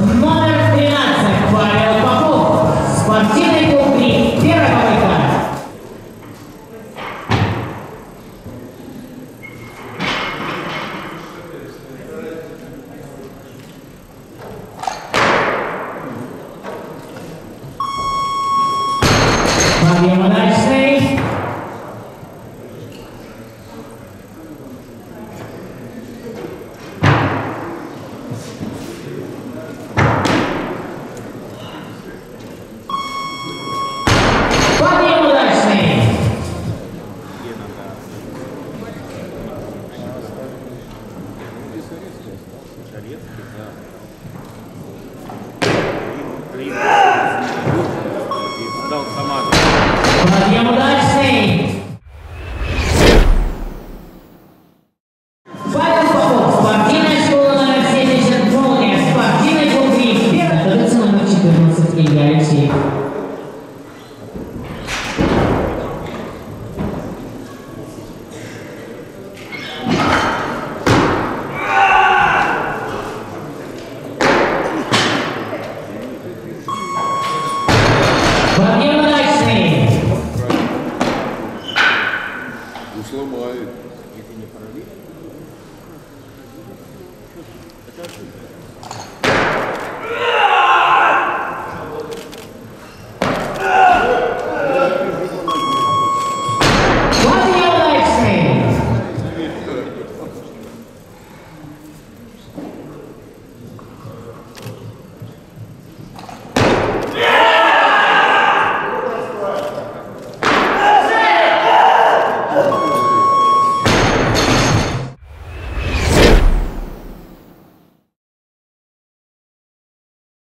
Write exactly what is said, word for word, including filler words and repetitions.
Номер тринадцать. Павел Попов. Спортивный клуб «Три». Первая попытка. Подъем удачный. Подъем удачный. Подъем удачный. Павел Попов, спортивная школа номер семьдесят, «Молния», спортивный клуб «Три». Готовится номер четырнадцать, Илья Алексеев. Подъем удачный. Не сломает. Это не параллель? Это ошибка.